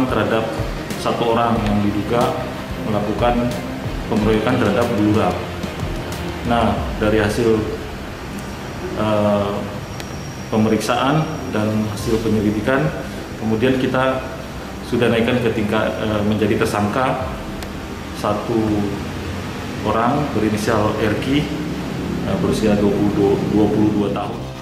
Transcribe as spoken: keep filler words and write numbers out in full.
penangkapan terhadap satu orang yang diduga melakukan pengeroyokan terhadap Lurah. Nah, dari hasil uh, pemeriksaan dan hasil penyelidikan, kemudian kita sudah naikkan ke tingkat uh, menjadi tersangka satu orang berinisial R Q, uh, berusia dua puluh dua tahun.